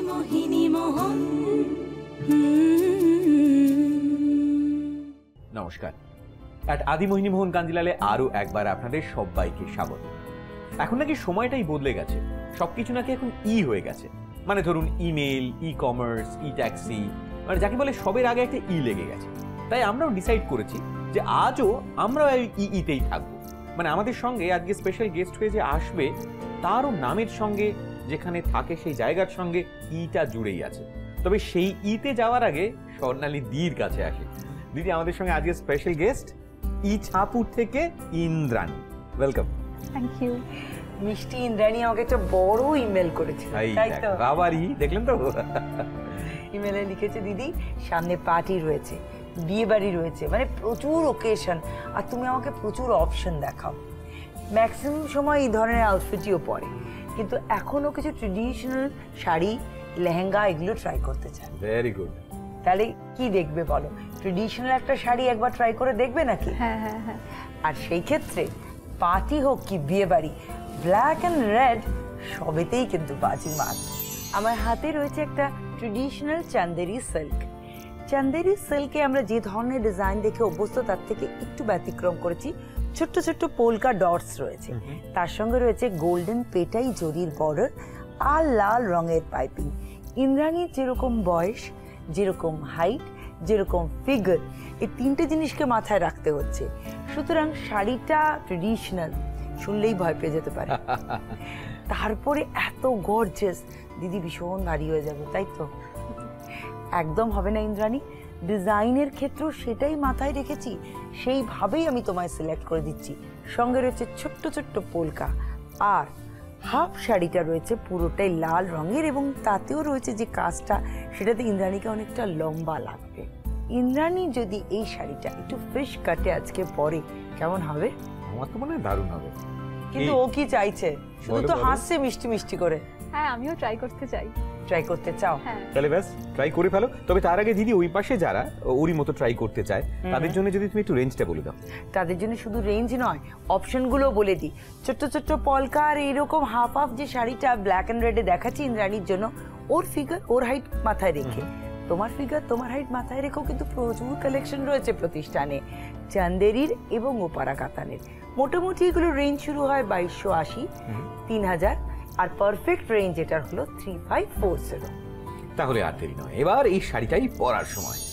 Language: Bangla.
নমস্কার, অ্যাট আদি মোহিনী মোহন কাঞ্জিলালে আরো একবার আপনাদের সবাইকে স্বাগত। এখন নাকি সময়টাই বদলে গেছে, সবকিছু নাকি এখন হয়ে গেছে। মানে ধরুন email, e commerce, e taxi, মানে যাকে বলে সবের আগে একটা লেগে গেছে। তাই আমরাও ডিসাইড করেছি যে আজও আমরা ইতেই থাকবো। মানে আমাদের সঙ্গে আজকে স্পেশাল গেস্ট হয়ে যে আসবে, তারও নামের সঙ্গে যেখানে থাকে সেই জায়গার সঙ্গে ইটা জুড়েই আছে। তবে সেই ইতে যাওয়ার আগে স্বর্ণালী দির কাছে আসে। দিদি আমাদের সঙ্গে আজকে স্পেশাল গেস্ট ইছাপুর থেকে ইন্দ্রাণী। ওয়েলকাম। Thank you. মিষ্টি ইন্দ্রাণী আমাকে একটা বড় ইমেল করেছে, তাই তো? বাবারি, দেখলেন তো? ইমেলে লিখেছে, দিদি সামনে পার্টি রয়েছে, বিয়ে বাড়ি রয়েছে, মানে প্রচুর ওকেশন, আর তুমি আমাকে প্রচুর অপশন দেখাও। ম্যাক্সিমাম সময় এই ধরনের আউটফিটও পরে, কিন্তু এখনো কিছু ট্রেডিশনাল শাড়ি, লেহেঙ্গা এগুলো ট্রাই করতে চায়। Very good. তাহলে কি দেখবে বলো? ট্রেডিশনাল একটা শাড়ি একবার ট্রাই করে দেখবে নাকি? হ্যাঁ হ্যাঁ হ্যাঁ। আর সেই ক্ষেত্রে পার্টি হোক কি বিয়ে বাড়ি, ব্ল্যাক অ্যান্ড রেড সবেতেই কিন্তু বাজি মাত। আমার হাতে রয়েছে একটা ট্রেডিশনাল চান্দেরি সিল্ক। চান্দেরি সিল্কে আমরা যে ধরনের ডিজাইন দেখে অভ্যস্ত তার থেকে একটু ব্যতিক্রম করেছি। ছোট্ট ছোট্ট পোলকা ডটস রয়েছে, তার সঙ্গে রয়েছে গোল্ডেন পেটাই জরির বর্ডার আর লাল রঙের পাইপিং। ইন্দ্রাণীর যেরকম বয়স, যেরকম হাইট, যেরকম ফিগার, এই তিনটে জিনিসকে মাথায় রাখতে হচ্ছে। সুতরাং শাড়িটা ট্রেডিশনাল শুনলেই ভয় পেয়ে যেতে পারে। তারপরে এত গর্জিয়াস, দিদি ভীষণ ভারী হয়ে যাবে, তাই তো? একদম হবে না ইন্দ্রাণী। ডিজাইনের ক্ষেত্রেও সেটাই মাথায় রেখেছি, সেইভাবেই আমি তোমায় সিলেক্ট করে দিচ্ছি। সঙ্গে রয়েছে ছোট্ট ছোট্ট পোলকা, আর হাফ শাড়িটা রয়েছে পুরোটাই লাল রঙের, এবং তাতেও রয়েছে যে কাজটা, সেটাতে ইন্দ্রাণীকে অনেকটা লম্বা লাগবে। ইন্দ্রাণী যদি এই শাড়িটা একটু ফিশ কাটে আজকে পরে, কেমন হবে? আমার তো মনে হয় দারুণ হবে। কিন্তু ও কি চাইছে? শুধু তো হাসছে মিষ্টি মিষ্টি করে। হ্যাঁ, আমিও ট্রাই করতে চাই। ট্রাই করতে চাও? হ্যাঁ। তাহলে ব্যাস ট্রাই করে ফেলো। তবে তার আগে দিদি, ওই পাশে যারা ওরই মতো ট্রাই করতে চায় তাদের জন্য যদি তুমি একটু রেঞ্জটা বলে দাও। তাদের জন্য শুধু রেঞ্জ নয়, অপশনগুলো বলে দিই। ছোট্ট ছোট্ট পলকা আর এইরকম হাফ হাফ যে শাড়িটা ব্ল্যাক অ্যান্ড রেডে দেখাচ্ছি ইন্দ্রাণীর জন্য, ওর ফিগার, ওর হাইট মাথায় রেখে, তোমার ফিগার, তোমার হাইট মাথায় রেখেও কিন্তু প্রচুর কালেকশন রয়েছে প্রতিষ্ঠানে, চান্দেরির এবং ওপারা কাতানের। মোটামুটি এগুলো রেঞ্জ শুরু হয় 2280, 3000, আর পারফেক্ট রেঞ্জ এটার হলো 3540। তাহলে আর দেরি নয়, এবার এই শাড়িটাই পরার সময়।